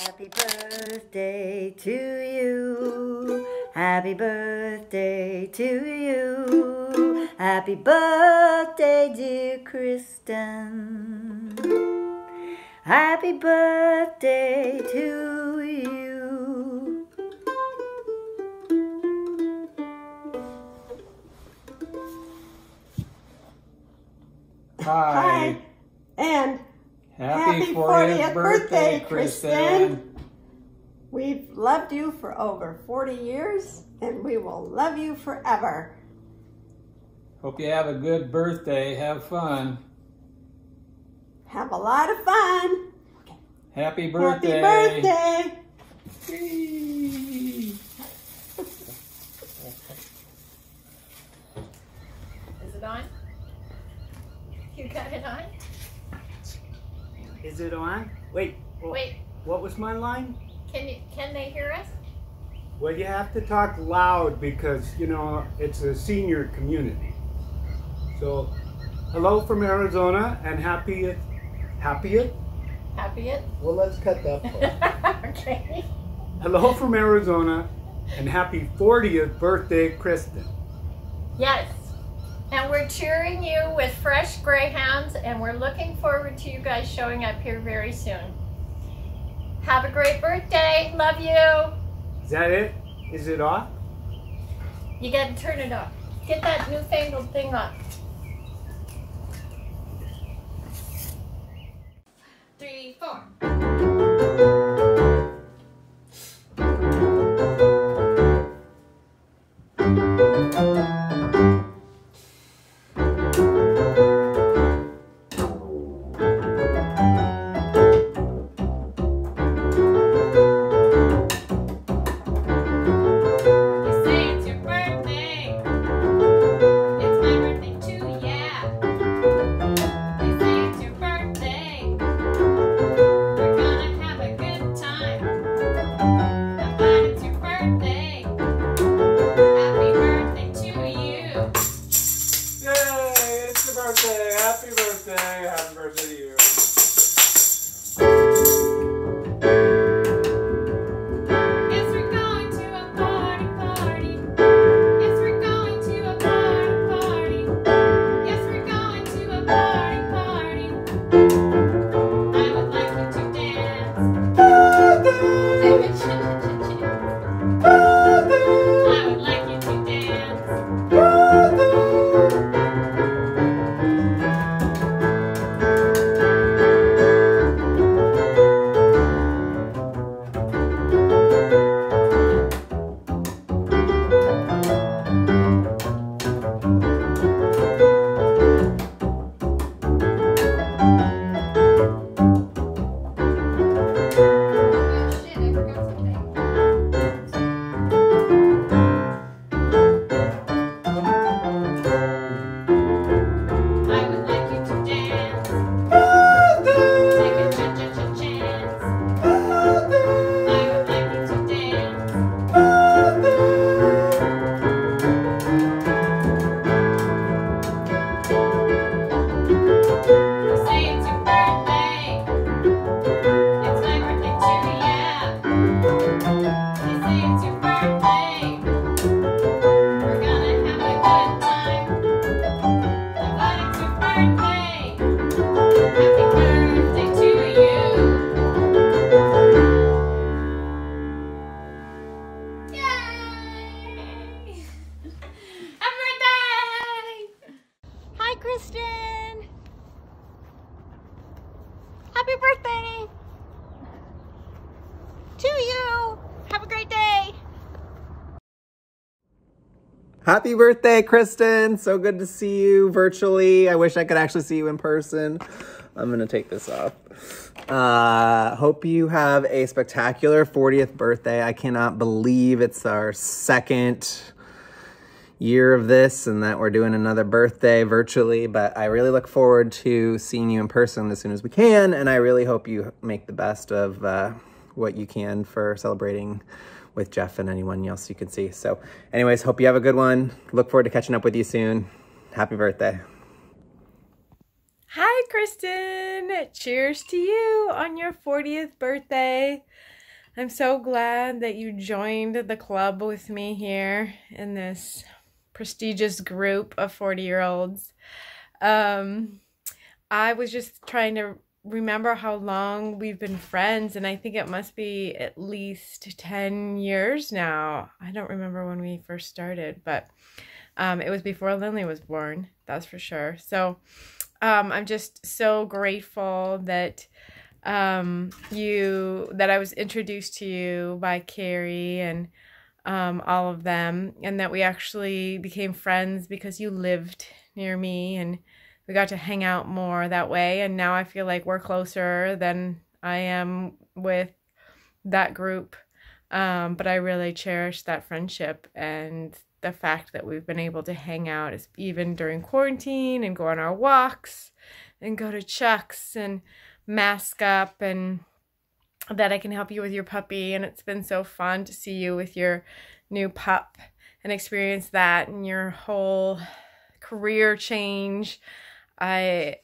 Happy birthday to you. Happy birthday to you. Happy birthday, dear Kristen. Happy birthday to you. Hi. And Happy 40th birthday, Kristen. We've loved you for over 40 years, and we will love you forever. Hope you have a good birthday. Have fun. Have a lot of fun. Okay. Happy birthday. Happy birthday. Is it on? You got it on? Is it on? Wait. Wait, What was my line? can they hear us? Well, you have to talk loud because, you know, it's a senior community. So, hello from Arizona and happy it? Happy it? Well, let's cut that part. Okay. Hello from Arizona and happy 40th birthday, Kristen. Yes. And we're cheering you with fresh greyhounds, and we're looking forward to you guys showing up here very soon. Have a great birthday. Love you. Is that it? Is it off? You gotta turn it off. Get that newfangled thing off. 3, 4. Happy birthday to you. Yes, we're going to a party. Yes, we're going to a party. Yes, we're going to a party. I would like you to dance. I would like you to dance. Kristen! Happy birthday to you! Have a great day! Happy birthday, Kristen! So good to see you virtually. I wish I could actually see you in person. I'm gonna take this off. Hope you have a spectacular 40th birthday. I cannot believe it's our second year of this and that we're doing another birthday virtually, but I really look forward to seeing you in person as soon as we can, and I really hope you make the best of what you can for celebrating with Jeff and anyone else you can see. So anyways, hope you have a good one. Look forward to catching up with you soon. Happy birthday. Hi, Kristen. Cheers to you on your 40th birthday. I'm so glad that you joined the club with me here in this prestigious group of 40-year-olds. I was just trying to remember how long we've been friends, and I think it must be at least 10 years now. I don't remember when we first started, but it was before Lindley was born, that's for sure. So I'm just so grateful that that I was introduced to you by Carrie and all of them, and that we actually became friends because you lived near me and we got to hang out more that way. And now I feel like we're closer than I am with that group. But I really cherish that friendship and the fact that we've been able to hang out even during quarantine and go on our walks and go to Chuck's and mask up, and that I can help you with your puppy. And it's been so fun to see you with your new pup and experience that and your whole career change. I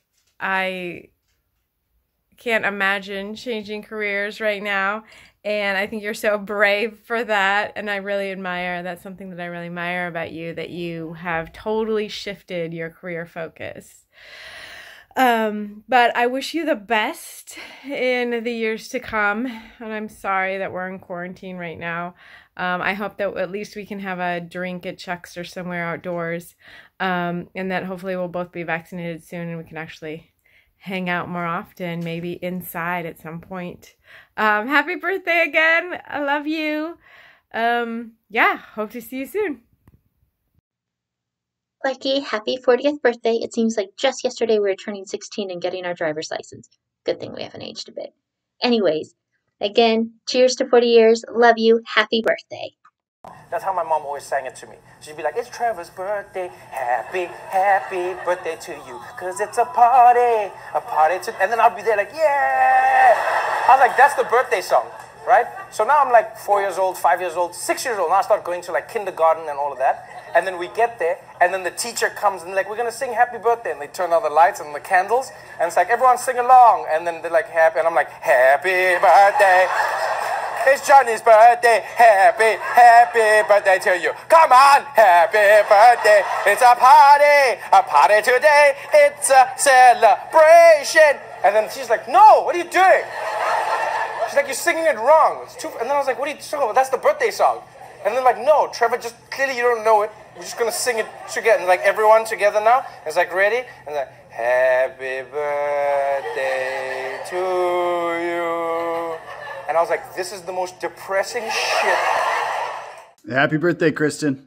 can't imagine changing careers right now, and I think you're so brave for that, and I really admire, that's something that I really admire about you, that you have totally shifted your career focus. But I wish you the best in the years to come, and I'm sorry that we're in quarantine right now. I hope that at least we can have a drink at Chuck's or somewhere outdoors, and that hopefully we'll both be vaccinated soon and we can actually hang out more often, maybe inside at some point. Happy birthday again. I love you. Yeah, hope to see you soon. Lucky, happy 40th birthday. It seems like just yesterday we were turning 16 and getting our driver's license. Good thing we haven't aged a bit. Anyways, again, cheers to 40 years. Love you. Happy birthday. That's how my mom always sang it to me. She'd be like, it's Trevor's birthday. Happy, happy birthday to you. Cause it's a party to... And then I'll be there like, yeah! I was like, that's the birthday song, right? So now I'm like 4 years old, 5 years old, 6 years old. Now I start going to like kindergarten and all of that. And then we get there, and then the teacher comes and like, we're gonna sing happy birthday. And they turn on the lights and the candles. And it's like, everyone sing along. And then they're like, happy. And I'm like, happy birthday. It's Johnny's birthday. Happy, happy birthday to you. Come on, happy birthday. It's a party today. It's a celebration. And then she's like, no, what are you doing? She's like, you're singing it wrong. It's too... And then I was like, what are you talking about? That's the birthday song. And they're like, no, Trevor, just clearly you don't know it. We're just gonna sing it together. And like everyone together now. It's like ready? And like, happy birthday to you. And I was like, this is the most depressing shit. Happy birthday, Kristen.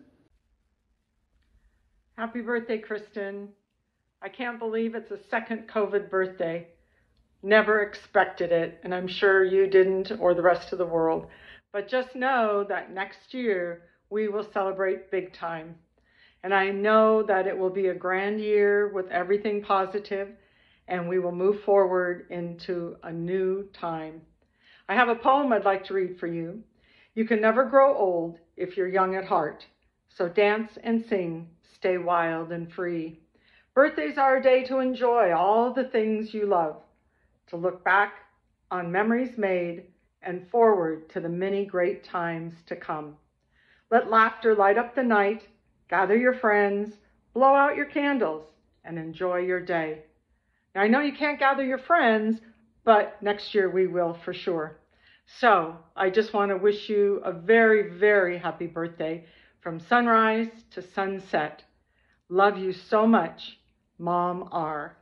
Happy birthday, Kristen. I can't believe it's a second COVID birthday. Never expected it, and I'm sure you didn't, or the rest of the world. But just know that next year we will celebrate big time. And I know that it will be a grand year with everything positive, and we will move forward into a new time. I have a poem I'd like to read for you. You can never grow old if you're young at heart. So dance and sing, stay wild and free. Birthdays are a day to enjoy all the things you love, to look back on memories made and forward to the many great times to come. Let laughter light up the night, gather your friends, blow out your candles, and enjoy your day. Now, I know you can't gather your friends, but next year we will for sure. So I just want to wish you a very, very happy birthday from sunrise to sunset. Love you so much, Mom R.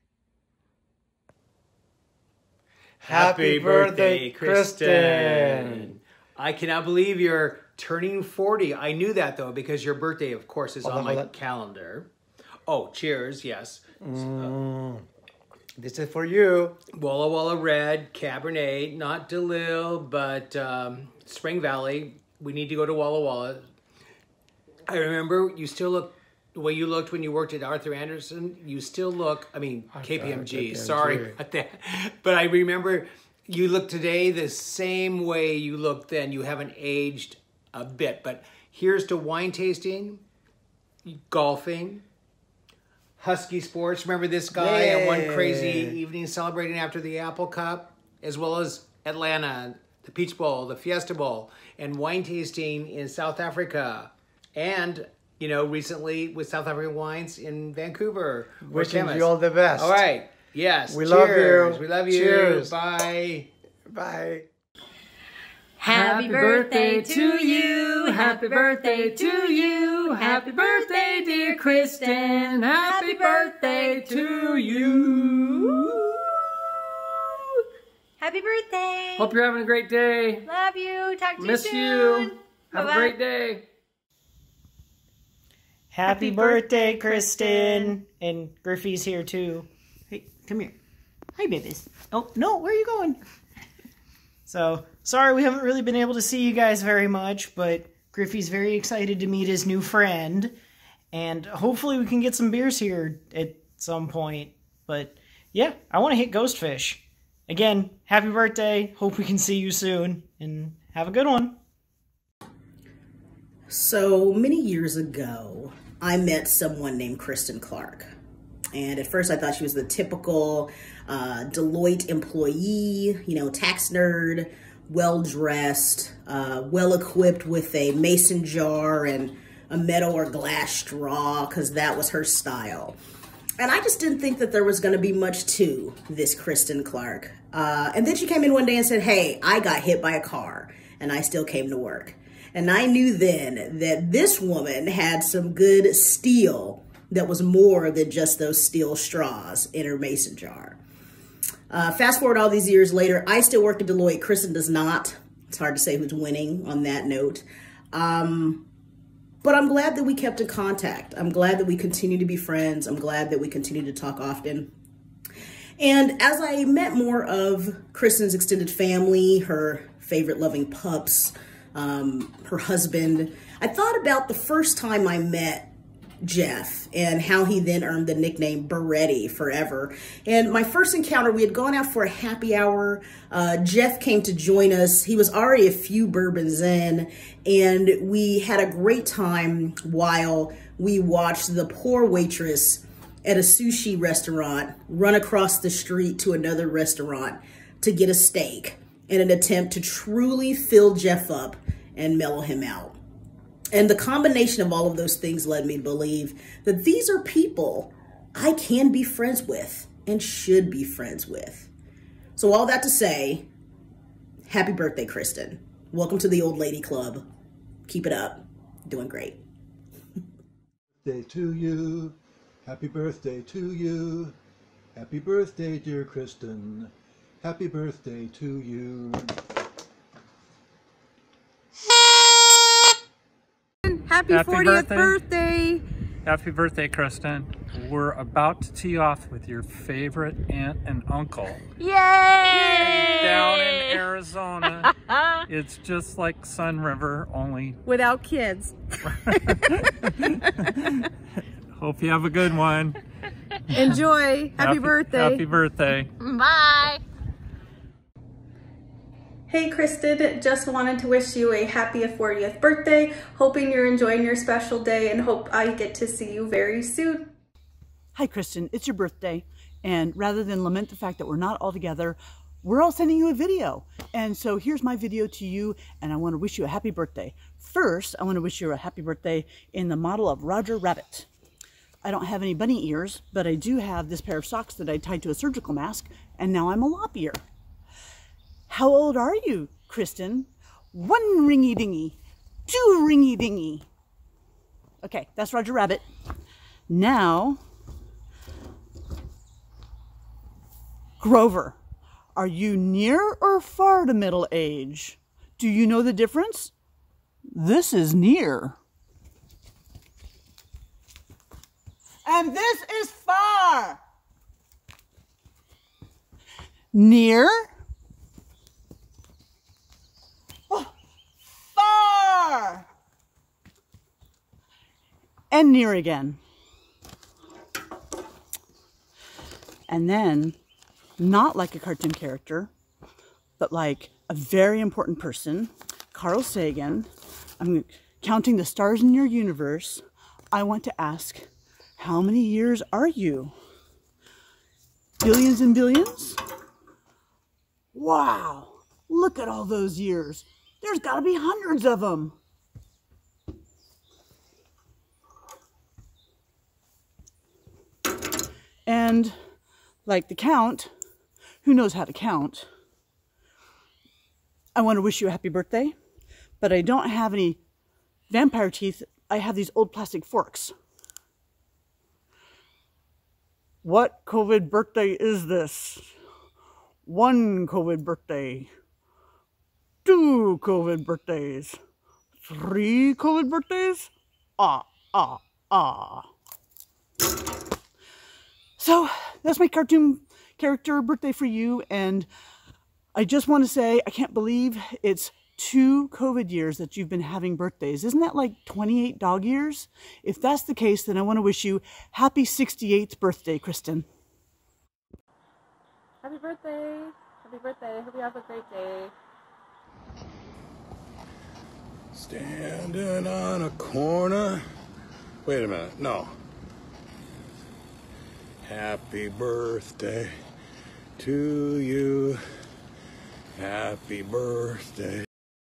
Happy birthday, Kristen. I cannot believe you're turning 40. I knew that, though, because your birthday, of course, is on my calendar. Oh, cheers, yes. This is for you. Walla Walla Red, Cabernet, not DeLille, but Spring Valley. We need to go to Walla Walla. I remember you still look the way you looked when you worked at Arthur Anderson. You still look, I mean, KPMG, sorry about that. But I remember you look today the same way you looked then. You haven't aged a bit. But here's to wine tasting, golfing, Husky Sports. Remember this guy on one crazy evening celebrating after the Apple Cup, as well as Atlanta, the Peach Bowl, the Fiesta Bowl, and wine tasting in South Africa. And, you know, recently with South African wines in Vancouver. Wishing you all the best. All right. Yes. We Cheers. love you. We love you. Cheers. Bye. Bye. Happy birthday to you. Happy birthday to you. Happy birthday, dear Kristen. Happy birthday to you. Happy birthday. Hope you're having a great day. Love you. Talk to Miss you soon. you. Have Bye-bye. a great day. Happy birthday, Kristen. And Griffey's here too. Hey, come here. Hi, babies. Oh, no, where are you going? So, sorry we haven't really been able to see you guys very much, but Griffey's very excited to meet his new friend. And hopefully we can get some beers here at some point. But yeah, I want to hit Ghostfish. Again, happy birthday. Hope we can see you soon. And have a good one. So many years ago, I met someone named Kristen Clark. And at first I thought she was the typical Deloitte employee, you know, tax nerd, well-dressed, well-equipped with a mason jar and a metal or glass straw, because that was her style. And I just didn't think that there was going to be much to this Kristen Clark. And then she came in one day and said, hey, I got hit by a car and I still came to work. And I knew then that this woman had some good steel that was more than just those steel straws in her mason jar. Fast forward all these years later, I still work at Deloitte. Kristen does not. It's hard to say who's winning on that note. But I'm glad that we kept in contact. I'm glad that we continue to be friends. I'm glad that we continue to talk often. And as I met more of Kristen's extended family, her favorite loving pups, her husband, I thought about the first time I met Jeff and how he then earned the nickname Beretti forever. And my first encounter, we had gone out for a happy hour. Jeff came to join us. He was already a few bourbons in, and we had a great time while we watched the poor waitress at a sushi restaurant run across the street to another restaurant to get a steak in an attempt to truly fill Jeff up and mellow him out. And the combination of all of those things led me to believe that these are people I can be friends with and should be friends with. So all that to say, happy birthday, Kristen. Welcome to the Old Lady Club. Keep it up. Doing great. Birthday to you. Happy birthday to you. Happy birthday, dear Kristen. Happy birthday to you. Happy 40th birthday. Happy birthday, Kristen. We're about to tee off with your favorite aunt and uncle. Yay! Down in Arizona. It's just like Sun River, only without kids. Hope you have a good one. Enjoy. Happy birthday. Happy birthday. Bye. Hey Kristen, just wanted to wish you a happy 40th birthday. Hoping you're enjoying your special day and hope I get to see you very soon. Hi Kristen, it's your birthday. And rather than lament the fact that we're not all together, we're all sending you a video. And so here's my video to you, and I want to wish you a happy birthday. First, I want to wish you a happy birthday in the model of Roger Rabbit. I don't have any bunny ears, but I do have this pair of socks that I tied to a surgical mask, and now I'm a lop ear. How old are you, Kristen? 1 ringy dingy, 2 ringy dingy. Okay, that's Roger Rabbit. Now, Grover, are you near or far to middle age? Do you know the difference? This is near. And this is far. Near. Oh, far. And near again. And then, not like a cartoon character, but like a very important person, Carl Sagan. I'm counting the stars in your universe. I want to ask, how many years are you? Billions and billions? Wow. Look at all those years. There's got to be hundreds of them. And like the count, who knows how to count, I want to wish you a happy birthday, but I don't have any vampire teeth. I have these old plastic forks. What COVID birthday is this? 1 COVID birthday. 2 COVID birthdays. 3 COVID birthdays? So that's my cartoon character birthday for you, and I just want to say I can't believe it's 2 COVID years that you've been having birthdays. Isn't that like 28 dog years? If that's the case, then I want to wish you happy 68th birthday, Kristen. Happy birthday. Happy birthday. Hope you have a great day. Standing on a corner. Wait a minute, no. Happy birthday to you. Happy birthday.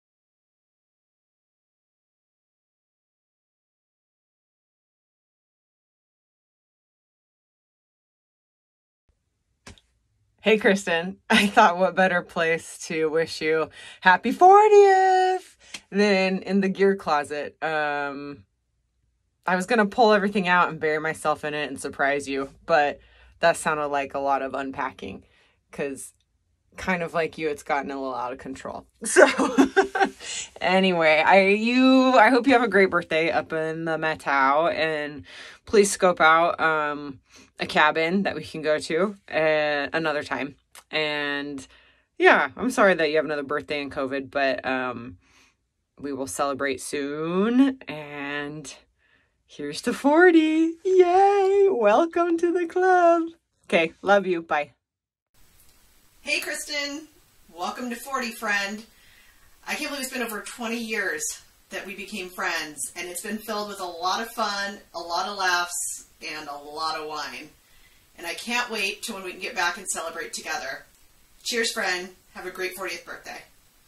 Hey, Kristen, I thought what better place to wish you happy 40th than in the gear closet. I was going to pull everything out and bury myself in it and surprise you, but that sounded like a lot of unpacking because kind of like you, it's gotten a little out of control. So anyway, I hope you have a great birthday up in the Matau, and please scope out a cabin that we can go to another time. And yeah, I'm sorry that you have another birthday in COVID, but we will celebrate soon. And here's to 40. Yay! Welcome to the club. Okay, love you. Bye. Hey Kristen, welcome to 40, friend. I can't believe it's been over 20 years that we became friends, and it's been filled with a lot of fun, a lot of laughs, and a lot of wine. And I can't wait till when we can get back and celebrate together. Cheers, friend. Have a great 40th birthday.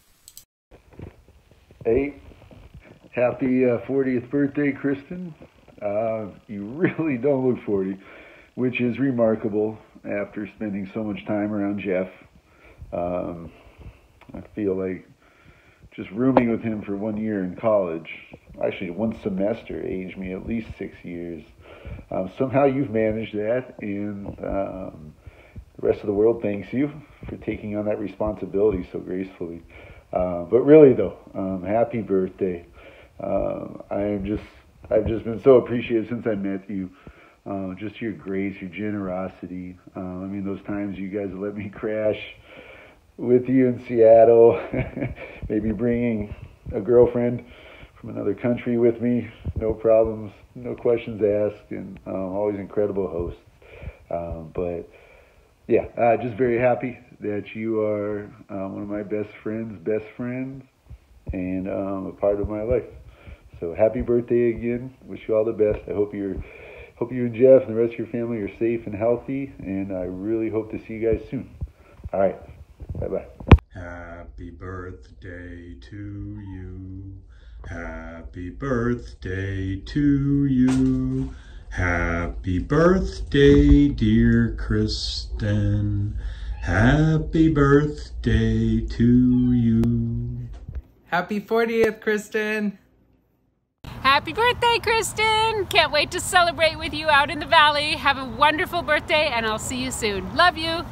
Hey, happy 40th birthday, Kristen. You really don't look 40, which is remarkable after spending so much time around Jeff. I feel like just rooming with him for 1 year in college, actually 1 semester, aged me at least 6 years. Somehow you've managed that, and the rest of the world thanks you for taking on that responsibility so gracefully. But really though, happy birthday. I've just been so appreciative since I met you. Just your grace, your generosity. I mean, those times you guys let me crash with you in Seattle, maybe bringing a girlfriend from another country with me, no problems, no questions asked, and always incredible hosts. But yeah, just very happy that you are one of my best friends, and a part of my life. So happy birthday again. Wish you all the best. I hope you and Jeff and the rest of your family are safe and healthy, and I really hope to see you guys soon. All right. Bye-bye. Happy birthday to you. Happy birthday to you. Happy birthday, dear Kristen. Happy birthday to you. Happy 40th, Kristen. Happy birthday, Kristen. Can't wait to celebrate with you out in the valley. Have a wonderful birthday, and I'll see you soon. Love you.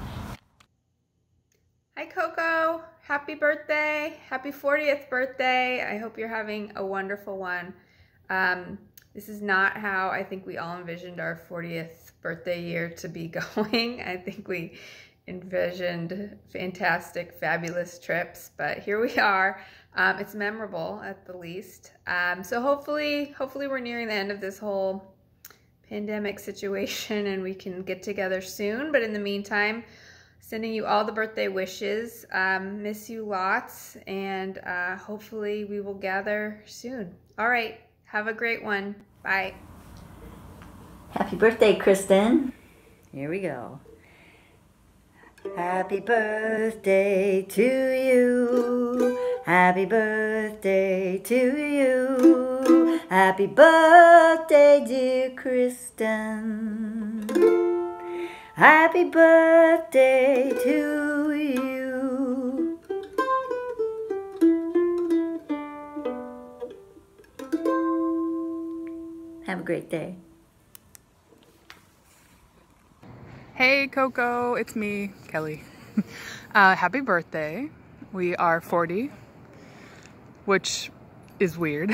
Hi Coco, happy birthday, happy 40th birthday. I hope you're having a wonderful one. This is not how I think we all envisioned our 40th birthday year to be going. I think we envisioned fantastic, fabulous trips, but here we are. It's memorable at the least. So hopefully we're nearing the end of this whole pandemic situation and we can get together soon. But in the meantime, sending you all the birthday wishes. Miss you lots, and hopefully we will gather soon. All right, have a great one. Bye. Happy birthday, Kristen. Here we go. Happy birthday to you. Happy birthday to you. Happy birthday, dear Kristen. Happy birthday to you. Have a great day. Hey Coco, it's me, Kelly. Happy birthday. We are 40, which is weird.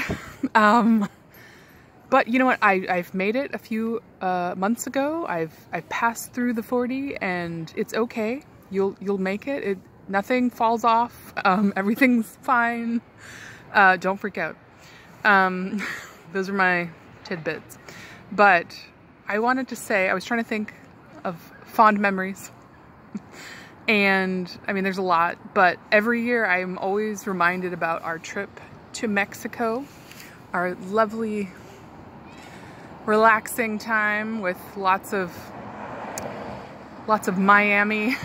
But you know what? I've made it a few months ago. I've passed through the 40, and it's okay. You'll make it. Nothing falls off. Everything's fine. Don't freak out. Those are my tidbits. But I wanted to say, I was trying to think of fond memories. And I mean, there's a lot, but every year I'm always reminded about our trip to Mexico, our lovely, relaxing time with lots of Miami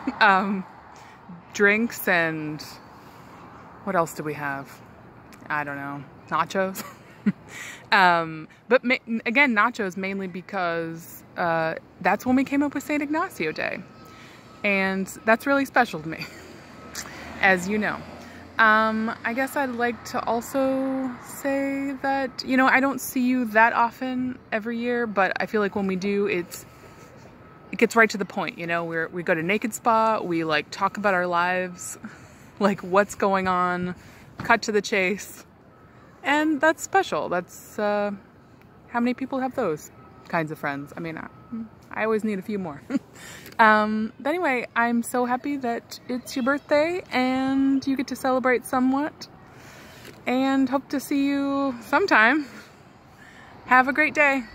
drinks, and what else do we have? I don't know, nachos. But again, nachos mainly because that's when we came up with St. Ignacio Day. And that's really special to me, as you know. I guess I'd like to also say that, you know, I don't see you that often every year, but I feel like when we do, it gets right to the point, you know. We go to Naked Spa, we like talk about our lives, like what's going on, cut to the chase. And that's special. That's, how many people have those kinds of friends? I mean, I always need a few more. But anyway, I'm so happy that it's your birthday and you get to celebrate somewhat, and hope to see you sometime. Have a great day.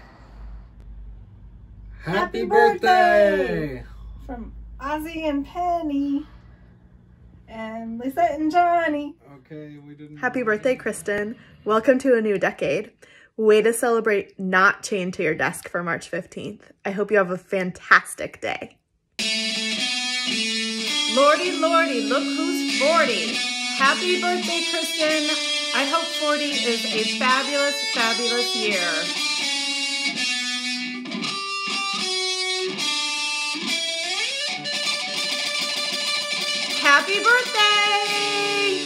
Happy birthday! From Ozzy and Penny and Lisette and Johnny. Okay, we didn't. Happy birthday, Kristen. Welcome to a new decade. Way to celebrate not chained to your desk for March 15th. I hope you have a fantastic day. Lordy, lordy, look who's 40. Happy birthday, Kristen. I hope 40 is a fabulous, fabulous year. Happy birthday!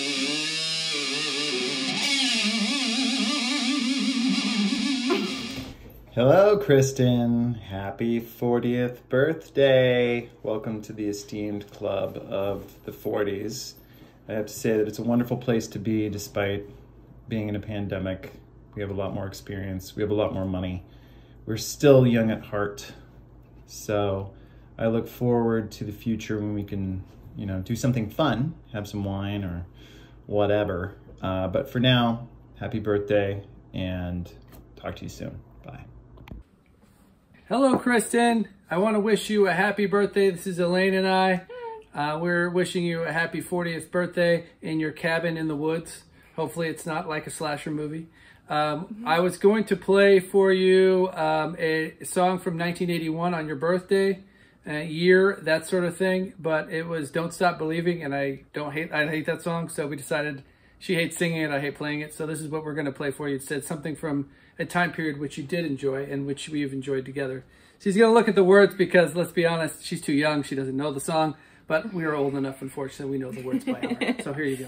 Hello, Kristen. Happy 40th birthday. Welcome to the esteemed club of the 40s. I have to say that it's a wonderful place to be despite being in a pandemic. We have a lot more experience. We have a lot more money. We're still young at heart. So I look forward to the future when we can, you know, do something fun, have some wine or whatever. But for now, happy birthday and talk to you soon. Bye. Hello, Kristen. I want to wish you a happy birthday. This is Elaine and I. We're wishing you a happy 40th birthday in your cabin in the woods. Hopefully it's not like a slasher movie. I was going to play for you a song from 1981 on your birthday, year, that sort of thing, but it was Don't Stop Believing, and I hate that song, so we decided she hates singing it, I hate playing it, so this is what we're going to play for you. It said something from a time period which you did enjoy and which we've enjoyed together. She's going to look at the words because, let's be honest, she's too young. She doesn't know the song, but we are old enough, unfortunately, we know the words by heart. So here you go.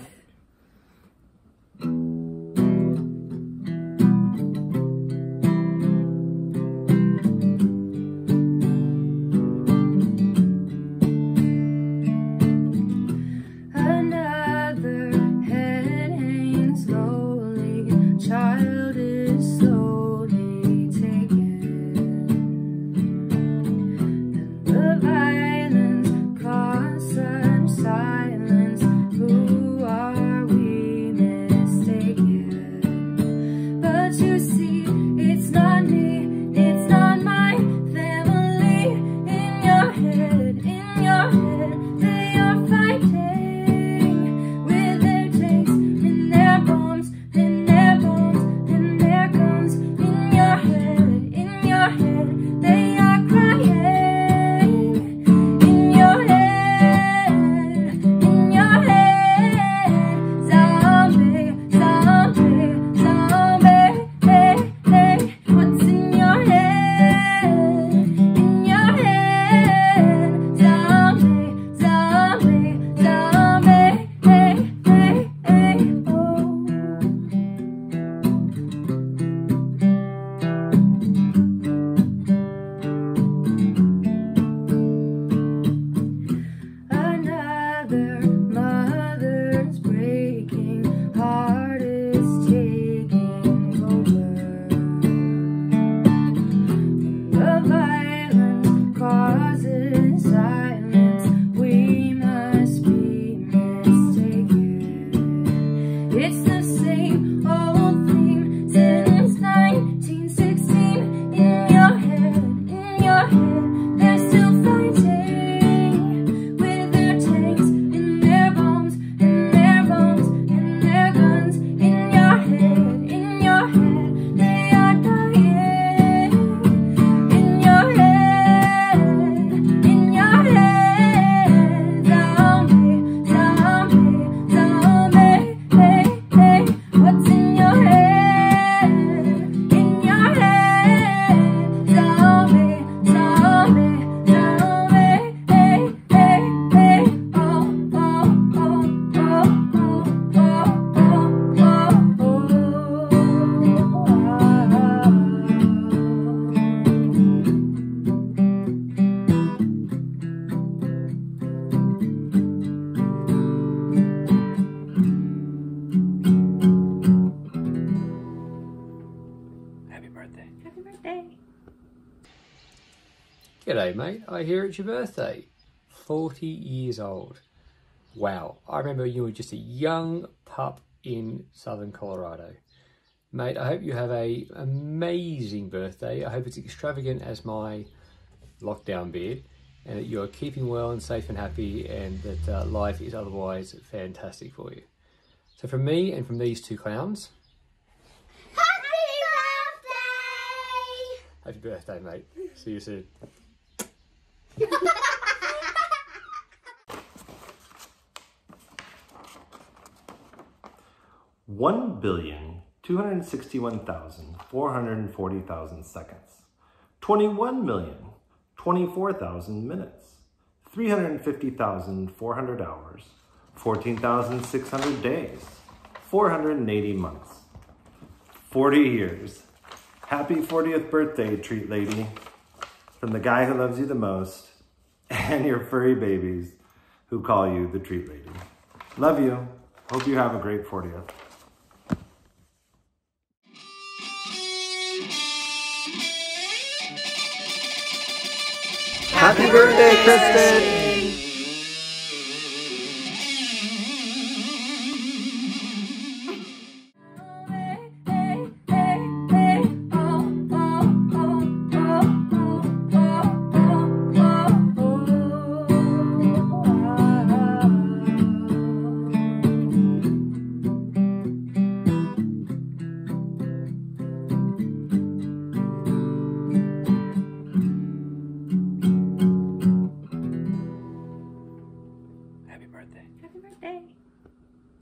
Another head hangs slowly, child is slowly taken, and the violence caused such silence. Who are G'day, mate. I hear it's your birthday. 40 years old. Wow. I remember you were just a young pup in southern Colorado. Mate, I hope you have an amazing birthday. I hope it's extravagant as my lockdown beard, and that you're keeping well and safe and happy, and that life is otherwise fantastic for you. So from me and from these two clowns, happy birthday, mate. See you soon. 1,261,440,000 seconds, 21,024,000 minutes, 350,400 hours, 14,600 days, 480 months, 40 years. Happy 40th birthday, treat lady, from the guy who loves you the most and your furry babies who call you the treat lady. Love you. Hope you have a great 40th. Happy birthday, Kristen!